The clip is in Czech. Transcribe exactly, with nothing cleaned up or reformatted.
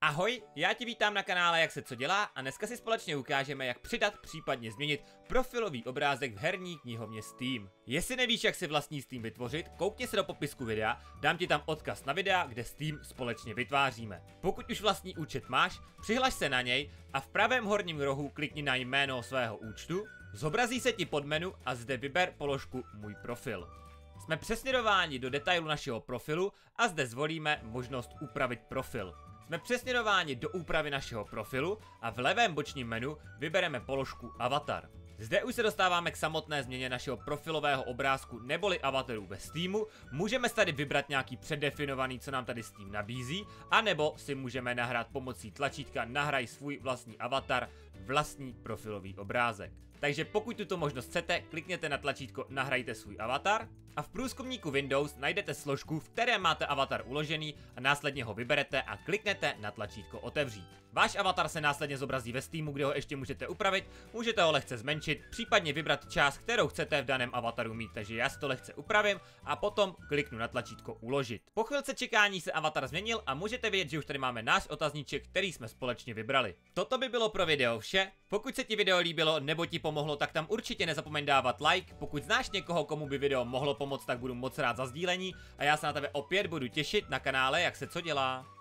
Ahoj, já tě vítám na kanále Jak se co dělá a dneska si společně ukážeme, jak přidat, případně změnit profilový obrázek v herní knihovně Steam. Jestli nevíš, jak si vlastní Steam vytvořit, koukni se do popisku videa, dám ti tam odkaz na videa, kde Steam společně vytváříme. Pokud už vlastní účet máš, přihlaš se na něj a v pravém horním rohu klikni na jméno svého účtu, zobrazí se ti pod menu a zde vyber položku Můj profil. Jsme přesměrováni do detailu našeho profilu a zde zvolíme možnost upravit profil. Jsme přesměrováni do úpravy našeho profilu a v levém bočním menu vybereme položku Avatar. Zde už se dostáváme k samotné změně našeho profilového obrázku neboli avatarů ve Steamu. Můžeme tady vybrat nějaký předdefinovaný, co nám tady Steam nabízí, anebo si můžeme nahrát pomocí tlačítka Nahraj svůj vlastní avatar, vlastní profilový obrázek. Takže pokud tuto možnost chcete, klikněte na tlačítko Nahrajte svůj avatar a v průzkumníku Windows najdete složku, v které máte avatar uložený a následně ho vyberete a kliknete na tlačítko Otevřít. Váš avatar se následně zobrazí ve Steamu, kde ho ještě můžete upravit, můžete ho lehce zmenšit, případně vybrat část, kterou chcete v daném avataru mít, takže já si to lehce upravím a potom kliknu na tlačítko Uložit. Po chvilce čekání se avatar změnil a můžete vidět, že už tady máme náš otazníček, který jsme společně vybrali. Toto by bylo pro video vše. Pokud se ti video líbilo nebo ti pomohlo, tak tam určitě nezapomeň dávat like. Pokud znáš někoho, komu by video mohlo pomoct, tak budu moc rád za sdílení a já se na tebe opět budu těšit na kanále Jak se co dělá.